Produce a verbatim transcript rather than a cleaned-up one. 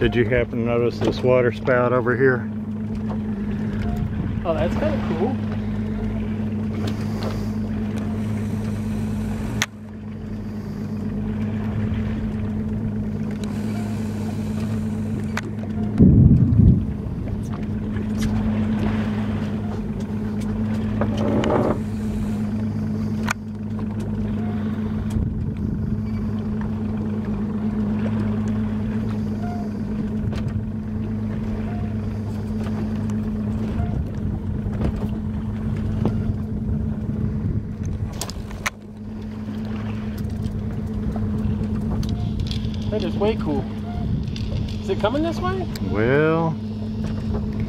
Did you happen to notice this water spout over here? Oh, that's kind of cool. That is way cool. Is it coming this way? Well,